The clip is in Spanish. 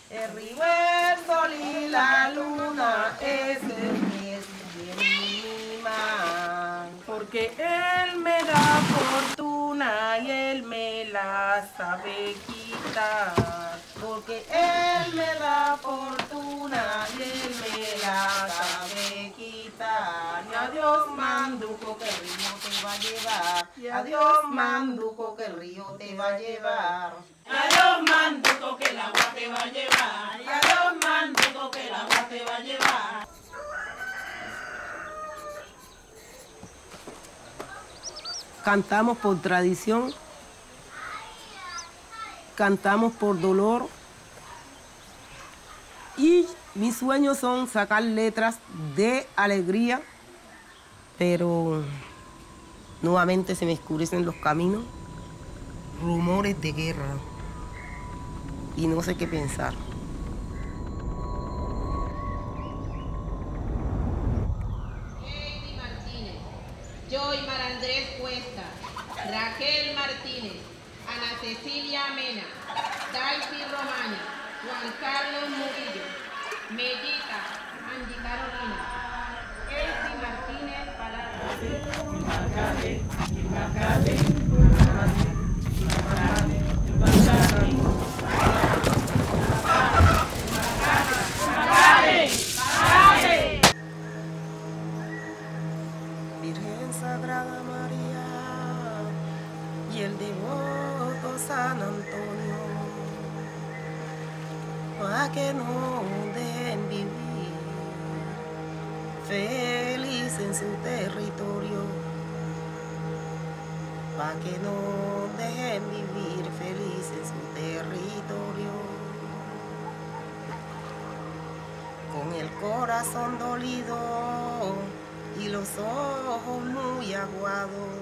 El río, el sol y la luna es el que me anima. Porque él me da fortuna y él me la sabe quitar. Porque él me da fortuna y él me la sabe quitar. Y adiós manduco que el río te va a llevar. Y adiós manduco que el río te va a llevar. Adiós manduco que el agua te va a llevar. Y adiós manduco que el agua te va a llevar. Cantamos por tradición, cantamos por dolor y mis sueños son sacar letras de alegría, pero nuevamente se me oscurecen los caminos, rumores de guerra y no sé qué pensar. Heidi Martínez, Joy Marandrés Cuesta, Raquel Martínez, Ana Cecilia Mena, Dalfi Romani, Juan Carlos Murillo, Mellita, Angie Carolina, Heidi Martínez Virgen Sagrada María y el devoto San Antonio, para que no dejen vivir feliz en su territorio, para que no dejen vivir feliz en su territorio. Con el corazón dolido y los ojos muy aguados,